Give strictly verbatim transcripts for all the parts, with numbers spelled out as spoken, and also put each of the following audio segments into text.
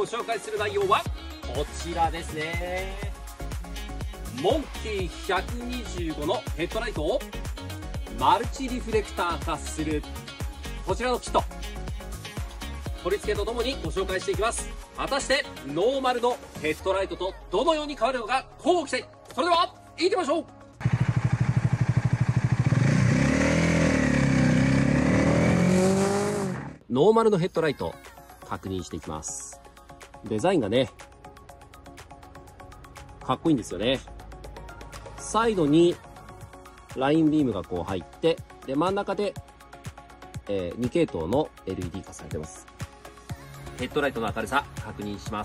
ご紹介する内容はこちらですね。モンキーひゃくにじゅうごのヘッドライトをマルチリフレクター化するこちらのキット、取り付けとともにご紹介していきます。果たしてノーマルのヘッドライトとどのように変わるのか乞うご期待。それでは行きましょう。ノーマルのヘッドライト確認していきます。デザインがねかっこいいんですよね。サイドにラインビームがこう入って、で真ん中で、えー、に系統の エルイーディー 化されてます。ヘッドライトの明るさ確認します。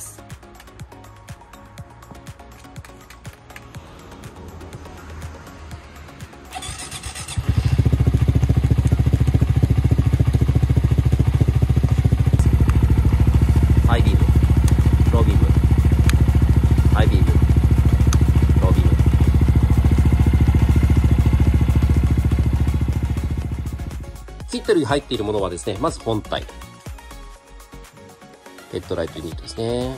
ハイビーム、ロービーム、ハイビーム、ロービーム。キットに入っているものはですね、まず本体。ヘッドライトユニットですね。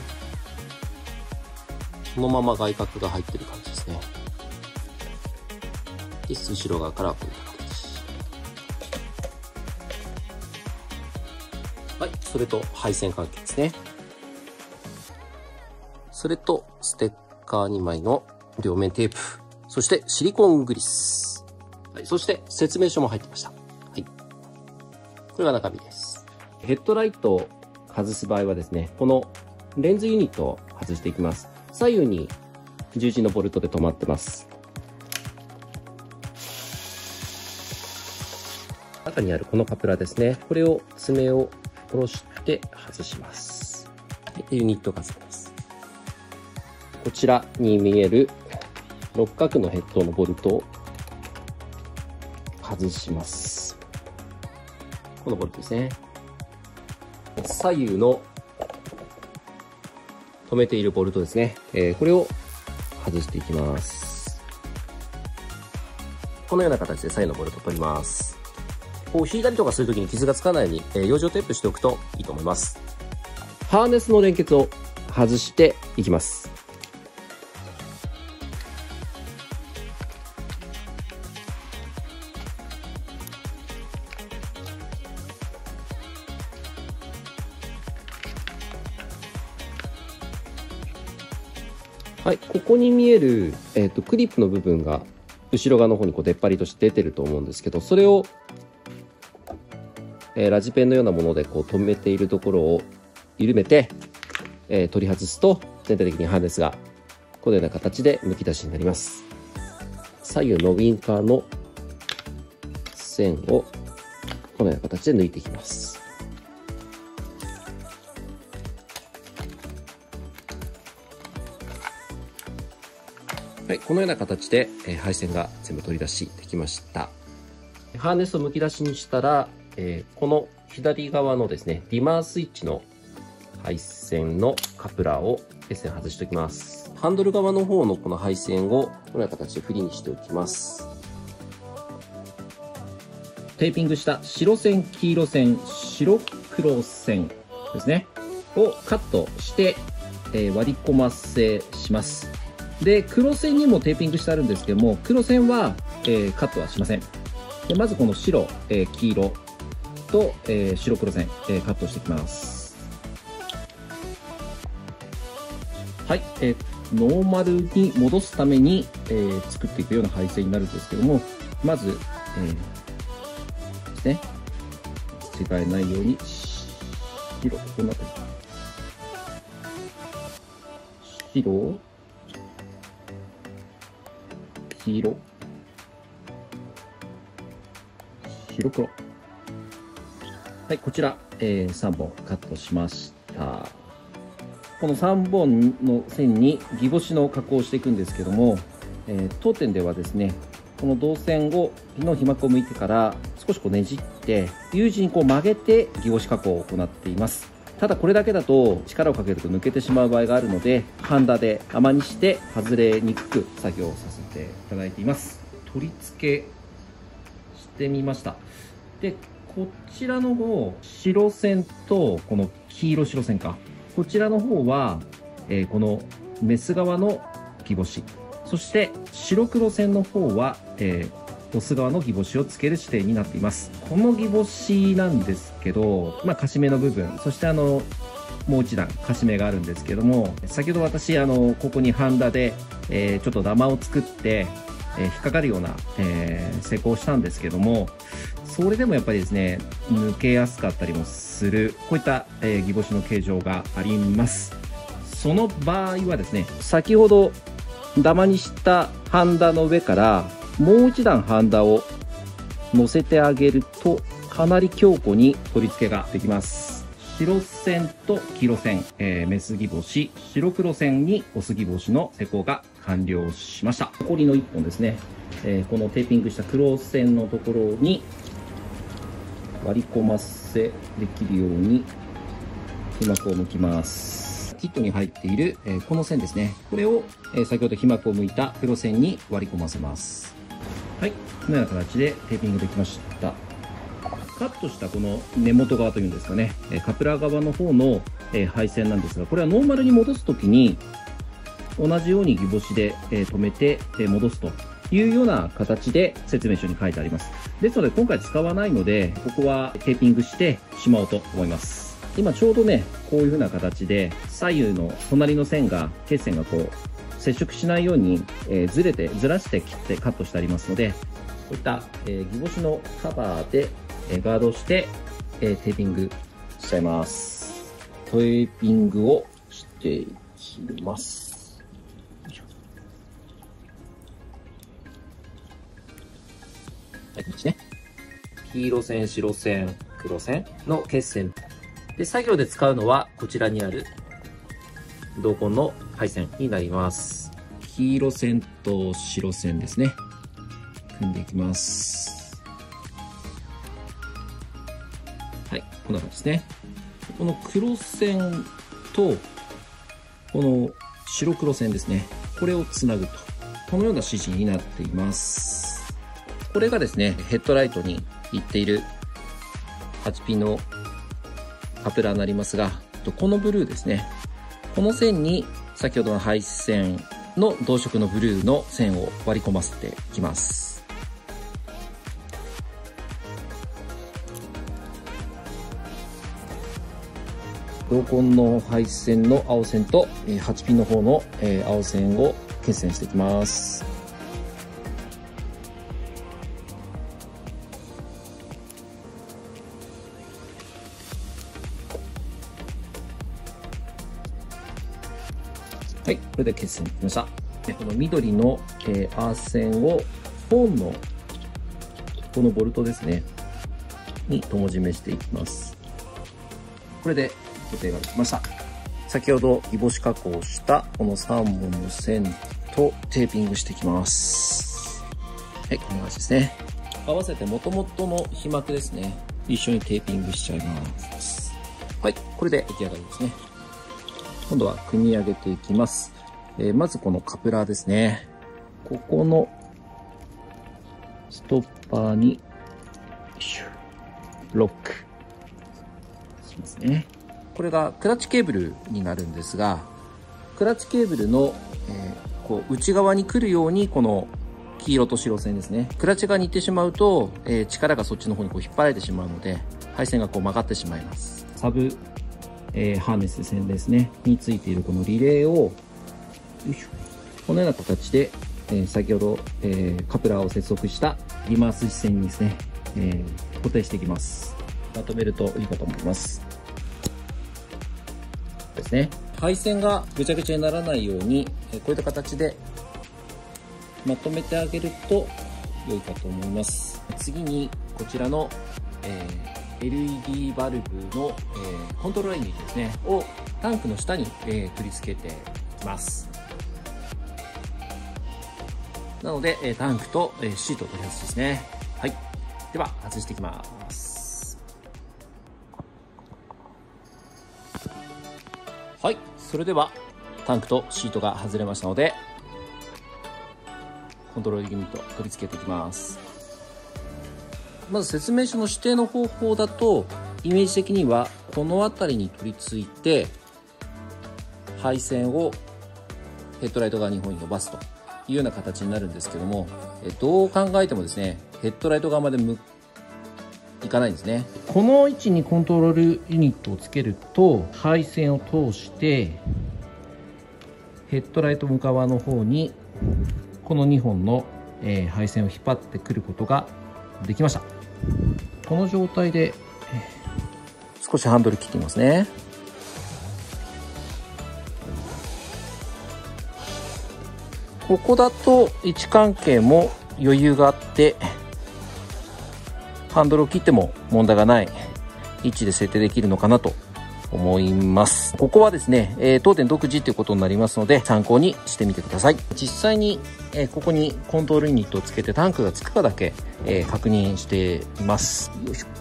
このまま外角が入ってる感じですね。で、後ろ側からこういった形。はい、それと配線関係ですね。それとステッカーにまいの両面テープ。そしてシリコングリス。はい、そして説明書も入ってました。はい。これが中身です。ヘッドライトを外す場合はですね、このレンズユニットを外していきます。左右に十字のボルトで止まってます。中にあるこのカプラですね。これを爪を下ろして外します。でユニットが外れます。こちらに見える六角のヘッドのボルトを外します。このボルトですね。左右の止めているボルトですね。えー、これを外していきます。このような形で左右のボルトを取ります。こう引いたりとかするときに傷がつかないように、えー、養生テープしておくといいと思います。ハーネスの連結を外していきます。はい、ここに見える、えーと、クリップの部分が後ろ側の方にこう出っ張りとして出てると思うんですけど、それを、えー、ラジペンのようなものでこう止めているところを緩めて、えー、取り外すと全体的にハーネスがこのような形でむき出しになります。左右のウィンカーの線をこのような形で抜いていきます。はい、このような形で、えー、配線が全部取り出しできました。ハーネスをむき出しにしたら、えー、この左側のですね、ディマースイッチの配線のカプラーを鉄線外しておきます。ハンドル側の方のこの配線をこのような形でフリーにしておきます。テーピングした白線、黄色線、白黒線ですね、をカットして、えー、割り込ませします。で、黒線にもテーピングしてあるんですけども、黒線は、えー、カットはしません。でまずこの白、えー、黄色と、えー、白黒線、えー、カットしていきます。はい、えー、ノーマルに戻すために、えー、作っていくような配線になるんですけども、まず、えー、ですね、間違えないように、白、こんな感じ。白、黄色、白黒。はい、こちら、えー、さんぼんカットしました。このさんぼんの線にギボシの加工をしていくんですけども、えー、当店ではですね、この導線をの被膜を剥いてから少しこうねじって U 字にこう曲げてギボシ加工を行っています。ただこれだけだと力をかけると抜けてしまう場合があるので、ハンダで甘にして外れにくく作業させていただいています。取り付けしてみました。でこちらの方、白線とこの黄色白線かこちらの方は、えー、このメス側のギボシ、そして白黒線の方は、えー、オス側のギボシをつける指定になっています。このギボシなんですけど、まあ、カシメの部分、そしてあのもう一段カシメがあるんですけども、先ほど私あのここにハンダで、えー、ちょっとダマを作って、えー、引っかかるような、えー、施工をしたんですけども、それでもやっぱりですね、抜けやすかったりもする、こういった、えー、ギボシの形状があります。その場合はですね、先ほどダマにしたハンダの上からもう一段ハンダを乗せてあげると、かなり強固に取り付けができます。白線と黄色線、えー、メスギボシ、白黒線にオスギボシの施工が完了しました。残りのいっぽんですね、えー、このテーピングした黒線のところに割り込ませできるように皮膜を剥きます。キットに入っている、えー、この線ですね、これを、えー、先ほど皮膜を剥いた黒線に割り込ませます。はい、このような形でテーピングできました。カットしたこの根元側というんですかね、カプラー側の方の配線なんですが、これはノーマルに戻すときに同じようにギボシで留めて戻すというような形で説明書に書いてあります。ですので今回使わないので、ここはテーピングしてしまおうと思います。今ちょうどね、こういう風な形で左右の隣の線が、血線がこう接触しないようにずれて、ずらして切ってカットしてありますので、こういったギボシのカバーでガードして、えー、テーピングしちゃいます。テーピングをしていきます。はい、こっちね。黄色線、白線、黒線の血線。で、作業で使うのはこちらにある銅痕の配線になります。黄色線と白線ですね。組んでいきます。はい、こんな感じですね。この黒線と、この白黒線ですね。これをつなぐと。このような指示になっています。これがですね、ヘッドライトに行っているはちピンのカプラーになりますが、このブルーですね。この線に先ほどの配線の同色のブルーの線を割り込ませていきます。銅痕の配線の青線とはちピンの方の青線を決線していきます。はい、これで決線できました。この緑のアー線をホーンのこのボルトですねに友締めしていきます。これで固定ができました。先ほどギボシ加工したこのさんぼんの線とテーピングしていきます。はい、こんな感じですね。合わせて元々の皮膜ですね、一緒にテーピングしちゃいます。はい、これで出来上がりですね。今度は組み上げていきます。えー、まずこのカプラーですね。ここのストッパーにロックしますね。これがクラッチケーブルになるんですが、クラッチケーブルの、えー、こう内側に来るようにこの黄色と白線ですね、クラッチ側に行ってしまうと、えー、力がそっちの方にこう引っ張られてしまうので、配線がこう曲がってしまいます。サブ、えー、ハーネスですねですねについているこのリレーをよいしょ、このような形で、えー、先ほど、えー、カプラーを接続したリマース線にですね、えー、固定していきます。まとめるといいかと思います。ですね、配線がぐちゃぐちゃにならないように、えー、こういった形でまとめてあげると良いかと思います。次にこちらの、えー、エルイーディー バルブの、えー、コントローラーイメージですねをタンクの下に、えー、取り付けていきます。なので、えー、タンクと、えー、シートを取り外しですね。はい、では外していきます。はい、それではタンクとシートが外れましたので、コントロールユニット取り付けていきます。まず説明書の指定の方法だと、イメージ的にはこの辺りに取り付いて、 配線をヘッドライト側に方に伸ばすというような形になるんですけども、どう考えてもですね、ヘッドライト側まで向いかないんですね。この位置にコントロールユニットをつけると、配線を通してヘッドライト向側の方にこのにほんの配線を引っ張ってくることができました。この状態で少しハンドル切ってみますね。ここだと位置関係も余裕があって、ハンドルを切っても問題がない位置で設定できるのかなと思います。ここはですね、えー、当店独自ということになりますので、参考にしてみてください。実際に、えー、ここにコントロールユニットをつけてタンクがつくかだけ、えー、確認しています。よいしょ。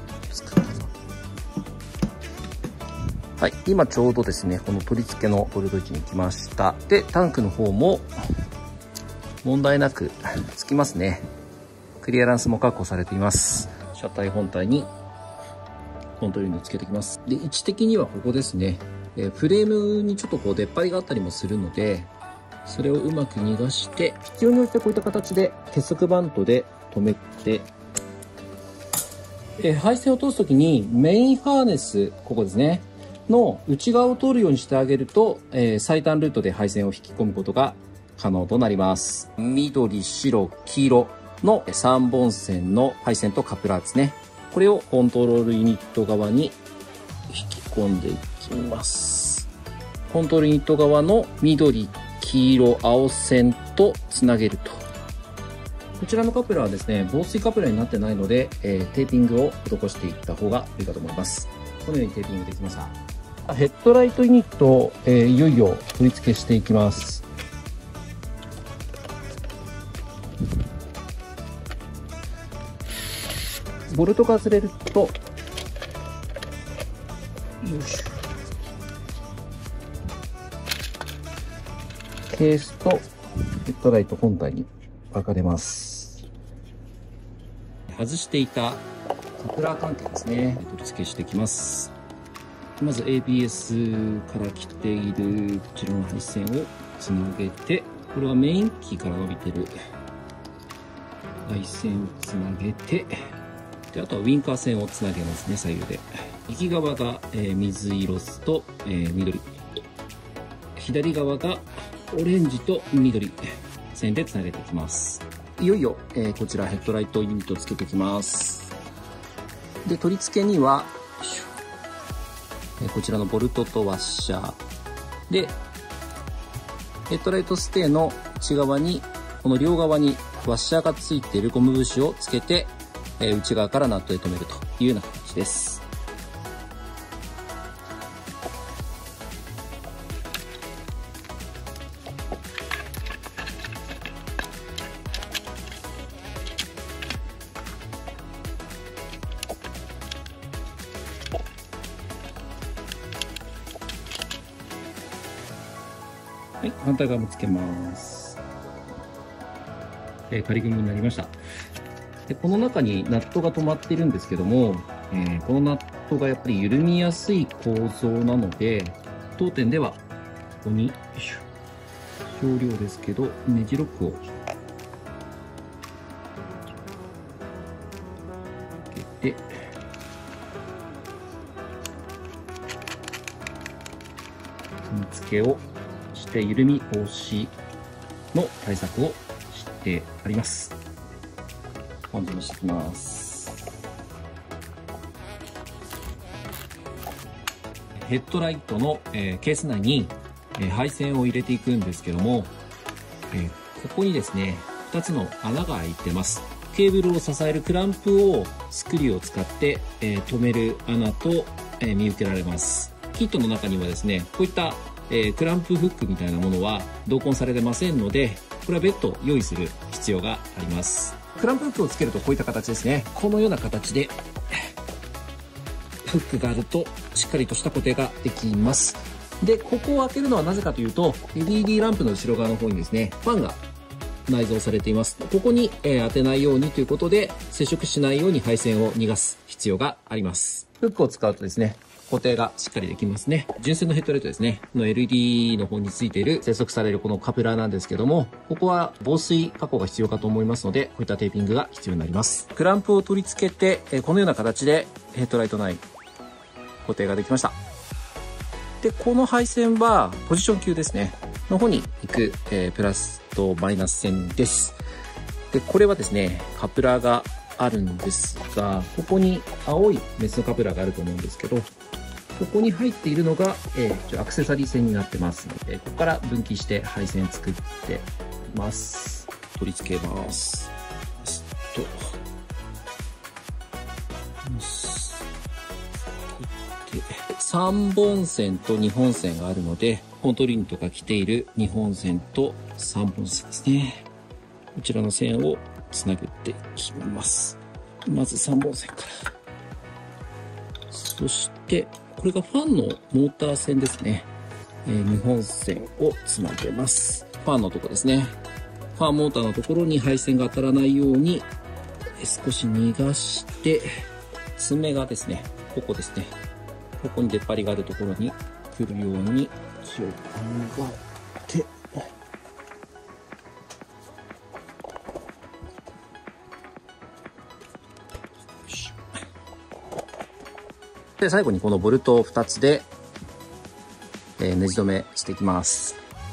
はい、今ちょうどですね、この取り付けのボルト位置に来ました。で、タンクの方も問題なくつきますね。クリアランスも確保されています。車体本体にコントロールユニットつけていきます。で、位置的にはここですね。えー、フレームにちょっとこう出っ張りがあったりもするので、それをうまく逃がして、必要に応じてこういった形で結束バントで留めて、えー、配線を通すときにメインハーネス、ここですね、の内側を通るようにしてあげると、えー、最短ルートで配線を引き込むことが可能となります。緑、白、黄色のさんぼん線の配線とカプラーですね。これをコントロールユニット側に引き込んでいきます。コントロールユニット側の緑、黄色、青線とつなげると。こちらのカプラーはですね、防水カプラーになってないので、えー、テーピングを施していった方がいいかと思います。このようにテーピングできました。ヘッドライトユニットを、えー、いよいよ取り付けしていきます。ボルトが外れると、よいしょ、ケースとヘッドライト本体に分かれます。外していたカプラー関係ですね、取り付けしていきます。まず エービーエス から来ているこちらの配線をつなげて、これはメインキーから伸びてる配線をつなげて、であとはウィンカー線をつなげますね、左右で。右側が、えー、水色と、えー、緑、左側がオレンジと緑線でつなげていきます。いよいよ、えー、こちらヘッドライトユニットをつけていきます。で、取り付けにはこちらのボルトとワッシャーで、ヘッドライトステーの内側に、この両側にワッシャーがついているゴム節をつけて、内側からナットで留めるというような形です。はい、反対側もつけます。えー、仮組みになりました。で、この中にナットが止まっているんですけども、えー、このナットがやっぱり緩みやすい構造なので、当店ではここに少量ですけどネジロックをつけて、踏みつけをして緩み防止の対策をしてあります。感じにしていきます。ヘッドライトの、えー、ケース内に、えー、配線を入れていくんですけども、えー、ここにですねふたつの穴が開いてます。ケーブルを支えるクランプをスクリューを使って、えー、留める穴と、えー、見受けられます。キットの中にはですねこういった、えー、クランプフックみたいなものは同梱されてませんので、これは別途用意する必要があります。クランプフックをつけるとこういった形ですね。このような形でフックがあるとしっかりとした固定ができます。で、ここを開けるのはなぜかというと エルイーディー ランプの後ろ側の方にですねファンが内蔵されています。ここに、えー、当てないようにということで接触しないように配線を逃がす必要があります。フックを使うとですね固定がしっかりできますね。純正のヘッドライトですね。の エルイーディー の方についている接続されるこのカプラーなんですけども、ここは防水加工が必要かと思いますので、こういったテーピングが必要になります。クランプを取り付けて、えこのような形でヘッドライト内固定ができました。で、この配線はポジション級ですね。の方に行く、えー、プラスとマイナス線です。で、これはですね、カプラーがあるんですが、ここに青いメスのカプラーがあると思うんですけど、ここに入っているのが、えー、アクセサリー線になってますので、ここから分岐して配線作っています。取り付けます。とさんぼん線とにほん線があるので、コントリーヌとか着ているにほん線とさんぼん線ですね。こちらの線をつなぐっていきます。まずさんぼん線から。そして、これがファンのモーター線ですね。えー、にほん線をつなげます。ファンのとこですね。ファンモーターのところに配線が当たらないように、少し逃がして、爪がですね、ここですね。ここに出っ張りがあるところに来るように気を考えて、で、最後にこのボルトふたつで、えー、ネジ止めしていきます。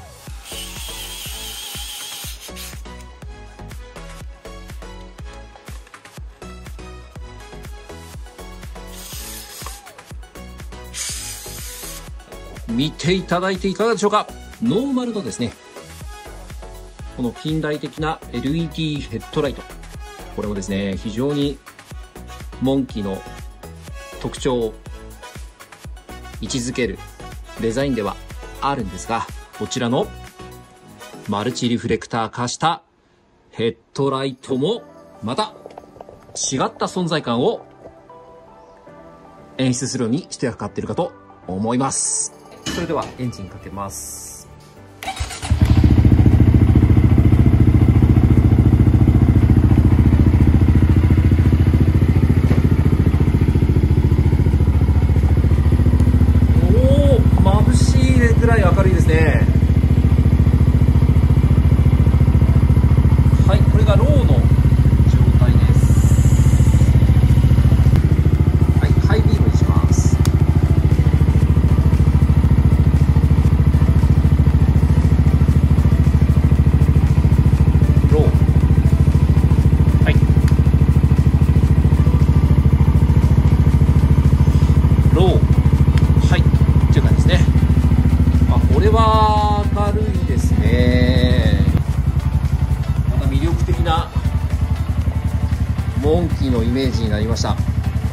見ていただいていかがでしょうか。ノーマルのですね、この近代的な エルイーディー ヘッドライト。これもですね、非常にモンキーの特徴を位置づけるデザインではあるんですが、こちらのマルチリフレクター化したヘッドライトもまた違った存在感を演出するようにしてかかっているかと思います。それではエンジンかけます。ぐらい明るいですね。はい、これがローの状態です。はい、ハイビームにします。ロー、はい、ロー、はいっていう感じですね。これは明るいですね。また魅力的なモンキーのイメージになりました。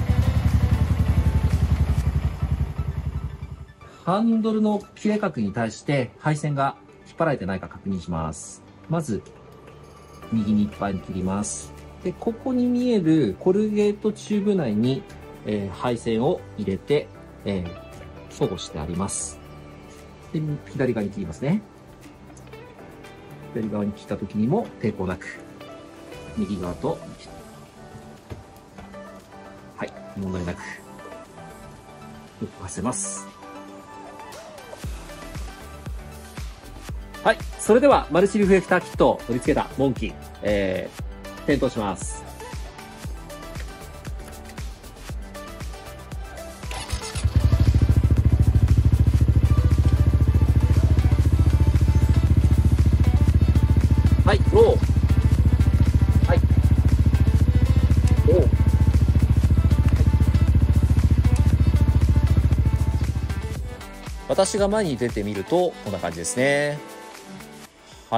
ハンドルの切れ角に対して配線が引っ張られてないか確認します。まず右にいっぱい切ります。で、ここに見えるコルゲートチューブ内に、えー、配線を入れて、えー、保護してあります。で、左側に切りますね。左側に切った時にも抵抗なく、右側と、はい、問題なく、動かせます。はい、それではマルチリフレクターキットを取り付けたモンキー、えー、点灯します。はい、ロー。はい。ロー。私が前に出てみると、こんな感じですね。はい。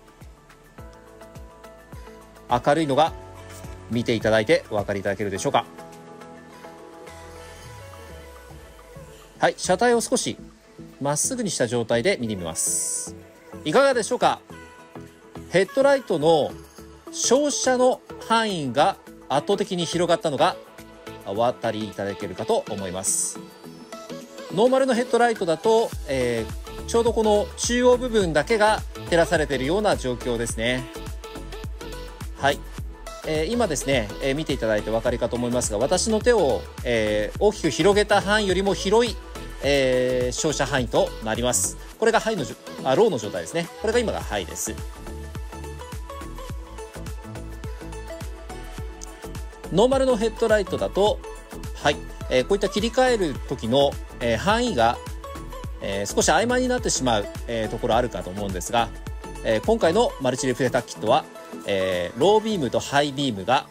明るいのが見ていただいてお分かりいただけるでしょうか。はい、車体を少しまっすぐにした状態で見てみます。いかがでしょうか。ヘッドライトの照射の範囲が圧倒的に広がったのがお分かりいただけるかと思います。ノーマルのヘッドライトだと、えー、ちょうどこの中央部分だけが照らされているような状況ですね。はい、 えー、今ですね、えー、見ていただいてお分かりかと思いますが、私の手を、えー、大きく広げた範囲よりも広い、えー、照射範囲となります。これがハイのじょあローの状態ですね。これが今がハイです。ノーマルのヘッドライトだと、はい、えー、こういった切り替える時の、えー、範囲が、えー、少し曖昧になってしまう、えー、ところあるかと思うんですが、えー、今回のマルチリフレクターキットは、えー、ロービームとハイビームが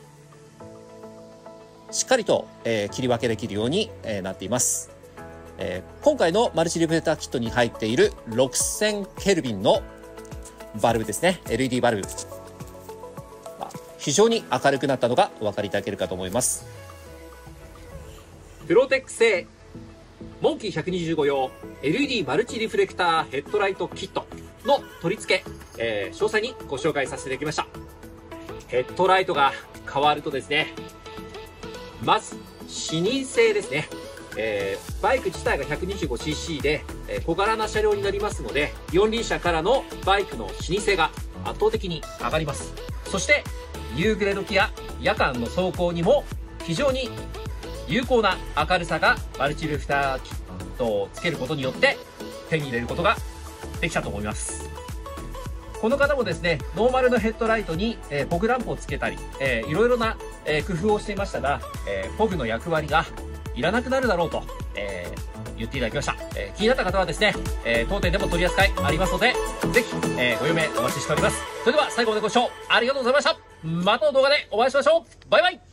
しっかりと、えー、切り分けできるように、えー、なっています。えー、今回のマルチリフレクターキットに入っているろくせんケルビンのバルブですね。エルイーディー バルブ。非常に明るくなったのがお分かりいただけるかと思います。 プロテック製モンキーひゃくにじゅうご用 エルイーディー マルチリフレクターヘッドライトキットの取り付け、えー、詳細にご紹介させていただきました。ヘッドライトが変わるとですね、まず視認性ですね。えー、バイク自体が ひゃくにじゅうごシーシー で、えー、小柄な車両になりますので、四輪車からのバイクの視認性が圧倒的に上がります。そして夕暮れ時や夜間の走行にも非常に有効な明るさがマルチリフレクターキットをつけることによって手に入れることができたと思います。この方もですね、ノーマルのヘッドライトに、えー、フォグランプをつけたり、えー、いろいろな、えー、工夫をしていましたが、えー、フォグの役割がいらなくなるだろうと、えー、言っていただきました。えー、気になった方はですね、えー、当店でも取り扱いありますので、ぜひ、えー、ご嫁お待ちしております。それでは最後までご視聴ありがとうございました。またの動画でお会いしましょう。バイバイ。